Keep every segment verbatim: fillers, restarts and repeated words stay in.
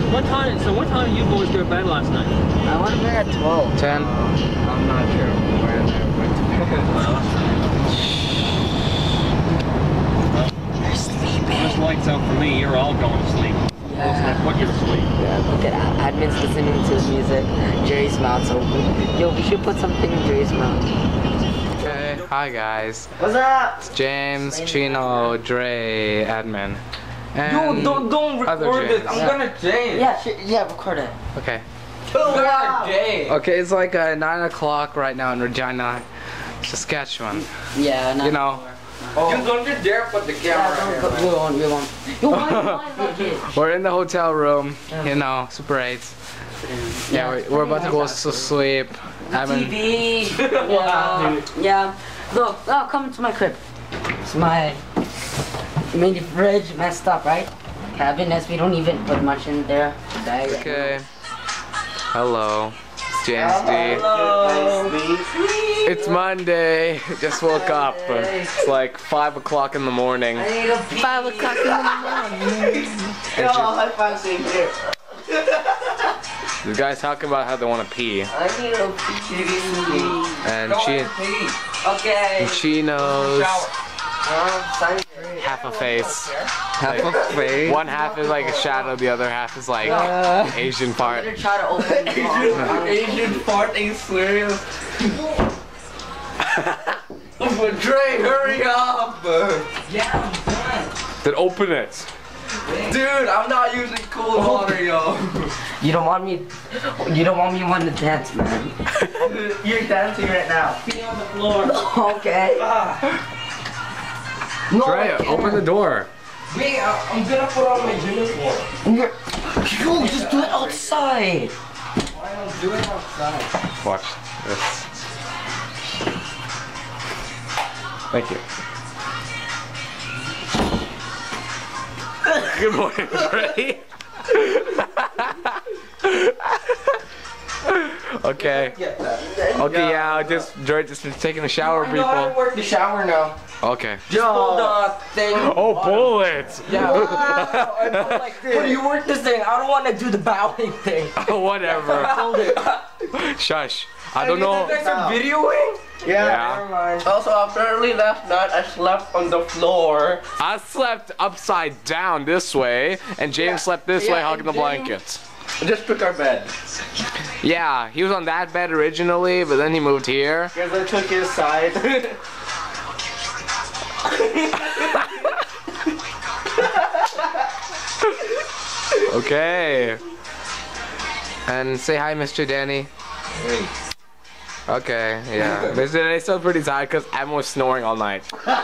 What time? So what time did you boys go to bed last night? I went to bed at twelve. ten. Uh, I'm not sure when I went to bed. You're sleeping. Just lights out for me. You're all going to sleep. Yeah. Put you to sleep. Yeah, look at that. Admin's listening to his music. Jerry's mouth's open. Yo, we should put something in Jerry's mouth. Okay, hi guys. What's up? It's James, Chino, Dre, Admin. And Yo, don't don't other record this. James. I'm gonna change. Yeah, sh yeah, record it. Okay. I'm gonna change. Okay, it's like uh, nine o'clock right now in Regina, Saskatchewan. Yeah, no. You know, Oh. You don't you dare put the camera Yeah, here. don't, don't, we won't, we won't. Yo, why why like it? we're in the hotel room. You know, Super eight. Yeah, we're, we're about to go to sleep. I T mean, V. Yeah. Yeah. Look, oh, come to my crib. It's my mini fridge messed up, right? Cabinets, we don't even put much in there. okay. Hello, it's James D. Hello. It's Monday. Just woke up. It's like five o'clock in the morning. I need a five o'clock in the morning. Yo, high five same here. The guys talking about how they want to pee, I need a pee. and she, Okay. and she knows Oh, sorry. half a face. Half a face. One half is like a shadow, the other half is like Uh, Asian I'm part. gonna try to open the door. Asian fart ain't serious. Dre, hurry up! Yeah, I'm done. Then open it. Dude, I'm not using cold water, yo. You don't want me. You don't want me want to dance, man. You're dancing right now. Pee on the floor. Okay. No, I Dre, can't. open the door. Wait, I- I'm gonna put on my uniform. You're, yo, just do it outside. Why don't do it outside? Watch this. Thank you. Good morning, Dre. Okay. Get that. Okay, yeah, I just Dre just been taking a shower, I know how to people. work the shower now. Okay. Just pull the thing. Oh, bullets! Yeah. Wow, I don't like this. How do you work this thing? I don't want to do the bowing thing. Oh, whatever. Hold it. Shush. I don't know. You guys are videoing? Yeah. Never mind. Also, apparently last night I slept on the floor. I slept upside down this way, and James Yeah. slept this Yeah, way, hugging the and James- blankets. Just took our bed. Yeah, he was on that bed originally, but then he moved here. Because I took his side. Okay. And say hi, Mister Danny. Hey. Okay, yeah. Mister Danny's still pretty tired because Emma was snoring all night.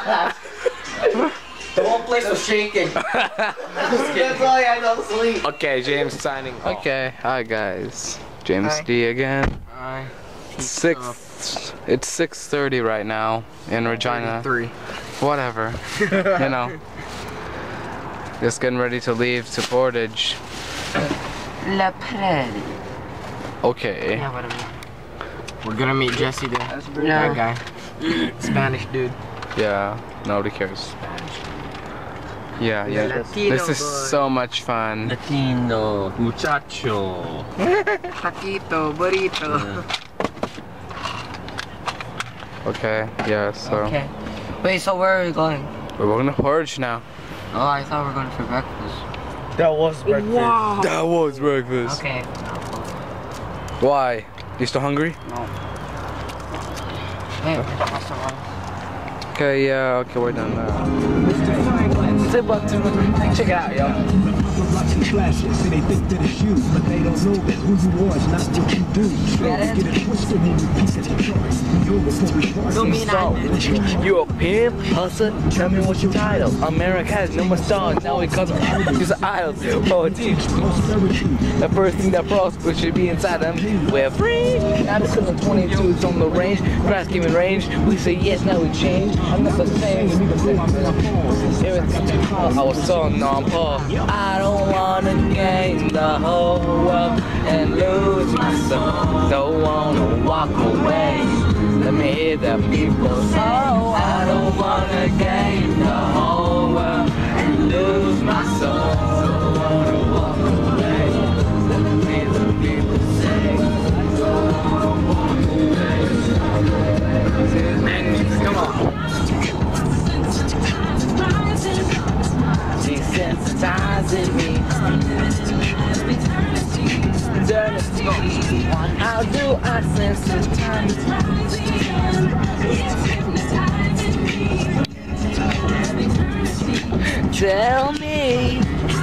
The whole place was shaking. That's why I don't sleep. Okay, James signing off. Okay, hi guys. James Hi. D again. Hi. It's six. It's six thirty right now in Regina. Three. Whatever. You know. Just getting ready to leave to Portage. La Prairie. Okay. Yeah, what I mean. We're gonna meet Jesse there. That's pretty Yeah. That guy. Spanish dude. Yeah. Nobody cares. Yeah, yeah. Latino This is boy. so much fun. Latino, muchacho. Taquito, burrito. Okay. Yeah. So Okay. Wait, so where are we going? we're going to Portage now. Oh, I thought we were going for breakfast. That was breakfast. Wow. That was breakfast. Okay. Why? You still hungry? No. Hey, what's the wrong? Okay. Yeah. Okay. We're done now. Check it out, yo. Watching classes, and they think that it's you, but they don't know that who you was, not what you do. Yeah, Get it twisted when you piece it apart. You before we start. Don't mean I You a pimp, hustler, tell me what's your title. America has no more stars, now we call them just idols. Oh, geez. The first thing that prospers should be inside them. We're free. Now this is a twenty-two's on the range. Grass giving range. We say yes, now we change. I'm not the same. Everything I was so non-paul. I don't wanna gain the whole world and lose myself. Don't wanna walk away. Let me hear the people say, I don't wanna gain the whole world and lose my soul. Don't wanna walk away. tell me.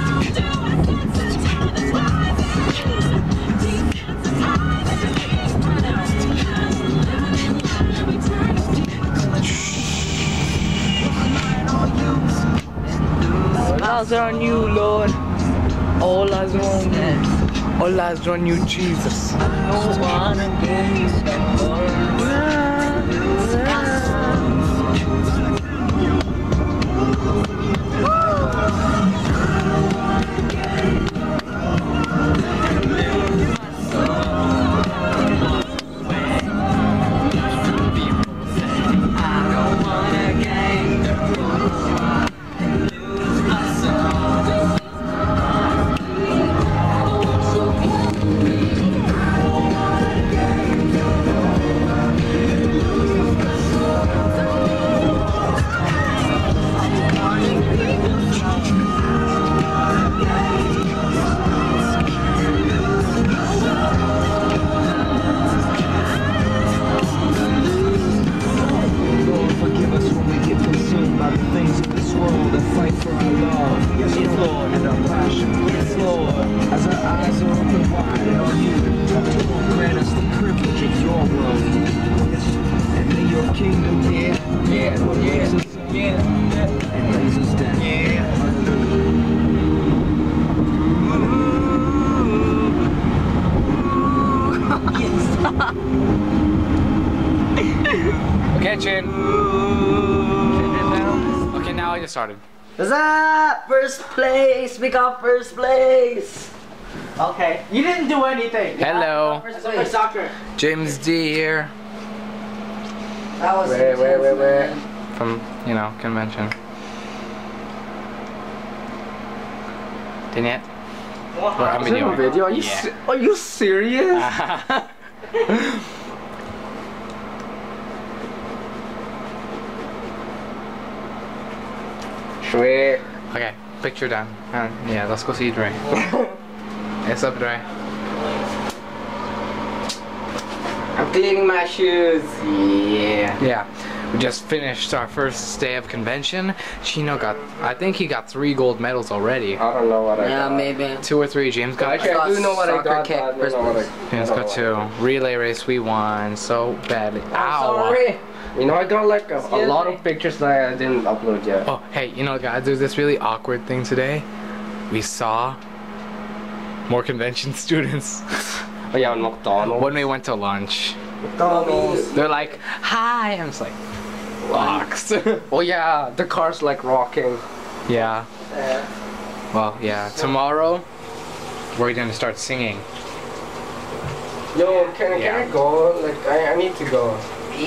All eyes are on you, Lord. All eyes are on you. All eyes are on you, Jesus. No one against the world. Okay, Chin. Okay, now I just started. What's up? First place. We got first place. Okay. You didn't do anything. Hello. First It's like place. soccer. James D here That was Where, where, where, where? from, you know, convention. Didn't yet? Or I'm Is that a videoing. video? Are you, Yeah. se are you serious? Sweet. Okay, picture done. Uh, yeah, let's go see Dre. What's up, Dre? I'm cleaning my shoes. Yeah. Yeah, we just finished our first day of convention. Chino got, I think he got three gold medals already. I don't know what I Yeah, got. maybe. Two or three. James got. Actually, I do know what I Soccer got. kick, but I don't first know what place. I- James I got don't know two. Relay race, we won so badly. Ow. Sorry. You know, I got like a, a lot of pictures that I didn't upload yet. Oh, hey, you know, guys, there's this really awkward thing today. We saw more convention students Oh yeah, McDonald's. when we went to lunch. McDonald's. They're like, hi. I'm just like, box. Oh yeah, the car's like rocking. Yeah. Well, yeah. Tomorrow, we're gonna start singing. Yo, can, Yeah. can I go? Like, I, I need to go.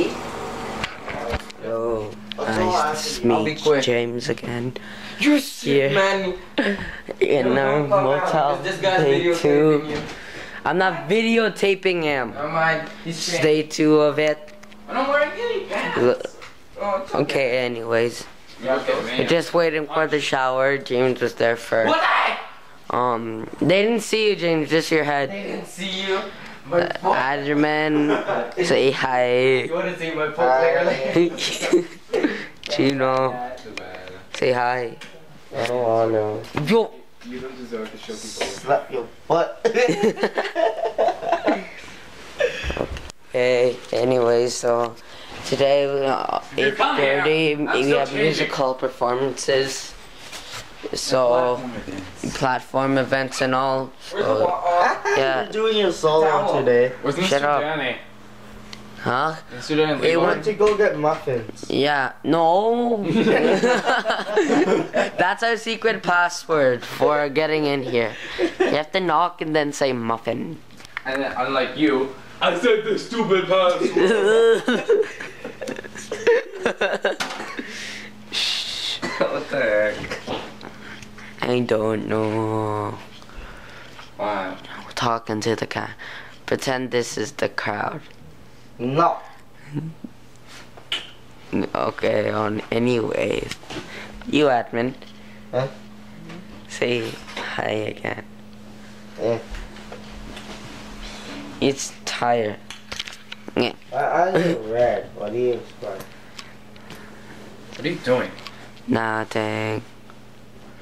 Yo, nice to I'll be meet quick. James again. You sick, Yeah. man. In our motel. This guy's Day videotaping two. you. I'm not videotaping him. Never mind. He's It's day two of it. I don't wear any pants. L- Oh, it's Okay, anyways. Yeah, okay. We're just waiting for the shower. James was there first. What? I? Um, they didn't see you, James. Just your They head. didn't see you. Uh, But fuck. Adderman, say You hi. wanna see my poke later? Chino, say hi. I don't wanna. Yo. You don't deserve to show people. Slap your butt. Okay, anyway, so today, uh, eight thirty, we have musical performances. So, platform events and all. So, yeah. You're doing your solo today. Where's Shut Mister up. Danny? Huh? Mister Danny, It I was- went to go get muffins. Yeah, no. That's our secret password for getting in here. You have to knock and then say muffin. And then, unlike you, I said the stupid password. What the heck? I don't know. Wow. We're talking to the guy. Pretend this is the crowd. No. Okay, on anyways. You admin. Huh? Say hi again. Yeah. It's tired. Yeah. I, I look red. What do you expect? What are you doing? Nothing.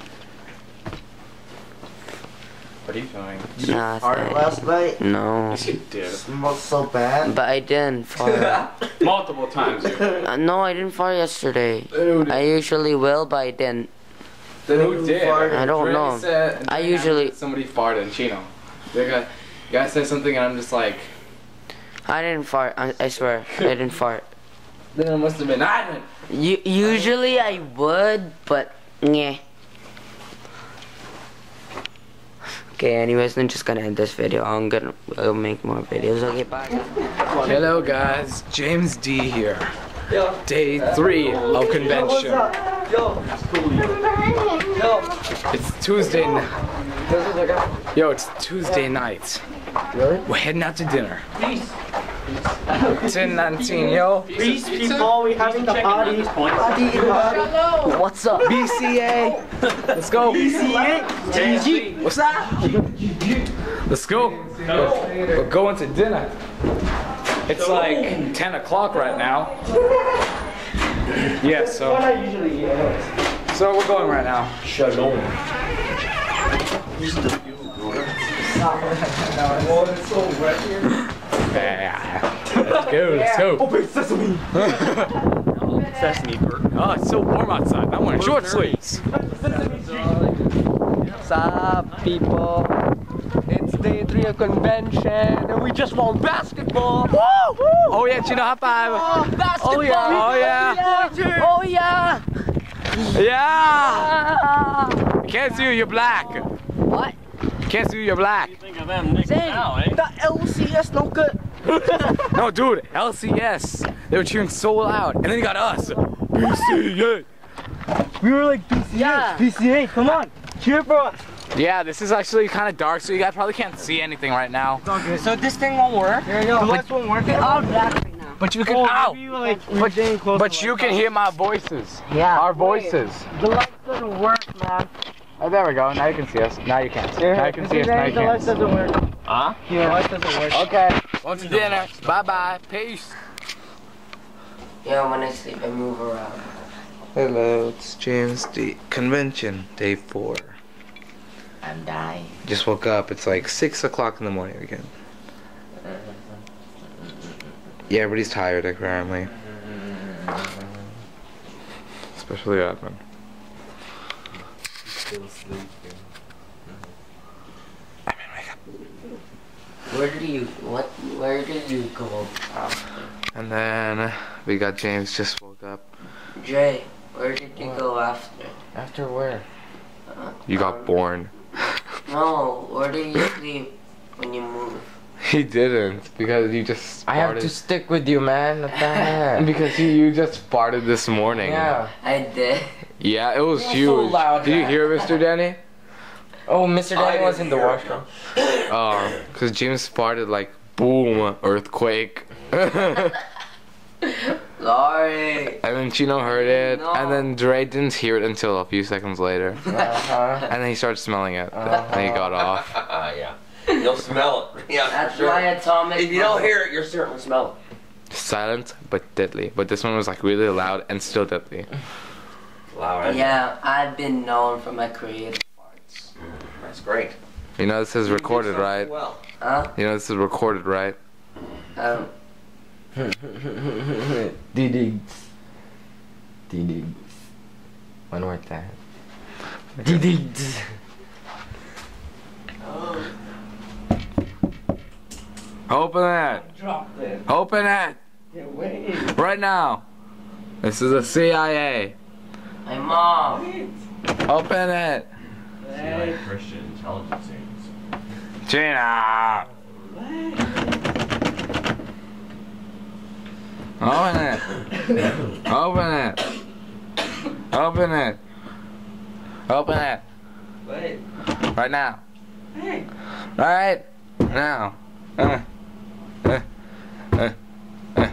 What are you doing? Nothing. last night? No. Yes, you did. Smelled so bad. But I didn't fart. Multiple times. You. Uh, no, I didn't fart yesterday. Dude. I usually will, but I didn't. Then who did? I don't Dre know. Said, I Dre usually- had somebody farted in Chino. The guy, guy said something and I'm just like. I didn't fart. I, I swear, I didn't fart. Then it must have been I. U- usually I would, but yeah. Okay, anyways, I'm just gonna end this video. I'm gonna I'll make more videos. Okay, bye. Hello guys, James D here. Day three of convention. It's Tuesday. n- Yo, it's Tuesday night. Really? We're heading out to dinner. ten nineteen, yo. These people, we having the party. Party. What's up? B C A. Let's go. G G. What's that? Let's go. We're, we're going to dinner. It's like ten o'clock right now. Yeah, so. So we're going right now. Shalom. Yeah. Let's go, let's go. Open sesame. Sesame burger. Oh, it's so warm outside. I'm wearing short sleeves. What's up, people? It's day three of convention, and we just won basketball. Woo! Oh yeah, Chino, high five. Oh, basketball! Oh yeah, oh yeah. Oh yeah! Yeah. Can't see you, you're black. What? Can't see you, you're black. Think of them Nick now, eh? The L C S no good. No, dude, L C S. They were cheering so loud, and then you got us. B C A. We were like B C A, Yeah. B C A, come on, cheer for us. Yeah, this is actually kind of dark, so you guys probably can't see anything right now. So this thing won't work. Here you go. The lights won't work. All black right now. But you can, Oh, ow! maybe like But, getting close but to you lights. can hear my voices. Yeah. Our voices. The lights doesn't work, man. Oh, there we go. Now you can see us. Now you can't. Now you can see us. Now you The lights can't. doesn't work. Huh? Yeah, the lights doesn't work. Okay. On to dinner. Bye bye. Peace. Yeah, when I sleep, I move around. Hello, it's James D. Convention, day four. I'm dying. Just woke up. It's like six o'clock in the morning again. Yeah, everybody's tired apparently. Especially Admin. Still sleeping. Where did you, what, where did you go? And then we got James just woke up. Jay, where did you go after? After where? Uh, You got um, born. No, where did you sleep when you moved? He didn't because you just. Farted. I have to stick with you, man. What the heck? Because you, you just farted this morning. Yeah. I did. Yeah, it was so huge. loud, Did you man. hear, Mister Danny? Oh, Mister Danny was in the washroom. Oh, because James farted like boom, earthquake. Sorry. And then Chino heard it, No. and then Dre didn't hear it until a few seconds later. Uh-huh. And then he started smelling it, and he got off. yeah. You'll smell it. Yeah, That's for sure. why Atomic. If you don't hear it, you'll certainly smell it. Silent but deadly. But this one was like really loud and still deadly. Loud. Yeah, I've been known for my creative parts. That's great. You know this is recorded, right? Well. Huh? You know this is recorded, right? Um, Didigs. Didigs. One more time. Didigs. Open it! Open it! Right now! This is the C I A. my mom. Open it! C I A Christian Intelligence Agency. Gina! Open it! Open it! Open it! Open it! Wait. Right now! Right now! Uh, uh, uh, uh.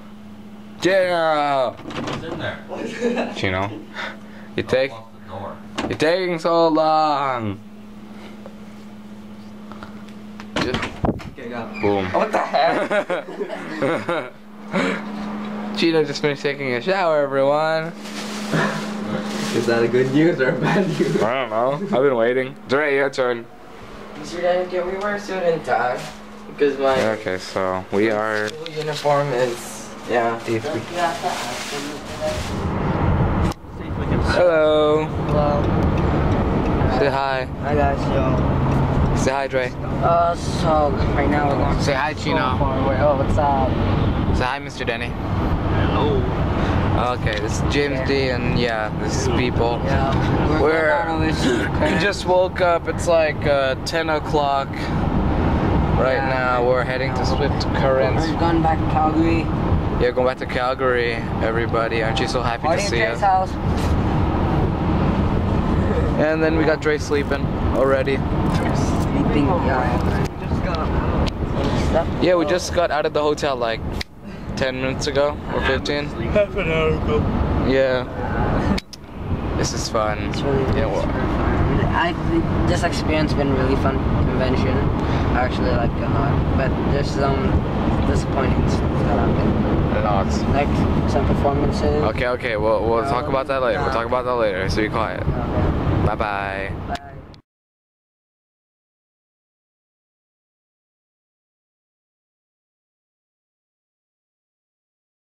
Gina! What's in there? Chino, you take, Off the door. you're taking so long. Just boom. What the heck? Chino just finished taking a shower, everyone. Is that a good news or a bad news? I don't know. I've been waiting. Dre, your turn. Mister Danny, can we wear a suit and tie? Because my Okay, so we are. school uniform is, yeah. Hello. Hello. Say hi. Hi guys, yo. Say hi, Dre. Uh, so right now we're going. Say hi, Chino. Oh, what's up? Say hi, Mister Denny. Hello. Okay, this is James D, and yeah, this is people. Yeah. We're- We're. We just woke up. It's like uh, ten o'clock right Yeah. now. We're heading to Swift Currents. We're going back to Calgary. Yeah, going back to Calgary. Everybody, aren't you so happy Party to at see Dre's us? house. And then we got Dre sleeping already. Sleeping. Yeah. Just got up. Yeah, we just got out of the hotel like ten minutes ago or fifteen. Half an hour ago. Yeah. This is fun. It's really, Yeah, it's well, really fun. I, this experience been really fun convention. I actually like it a lot, but there's some disappointing stuff that happened. lots. Like some performances. Okay, okay. We'll we'll talk about that later. We'll talk about that later. So be quiet. Okay. Bye bye. Bye.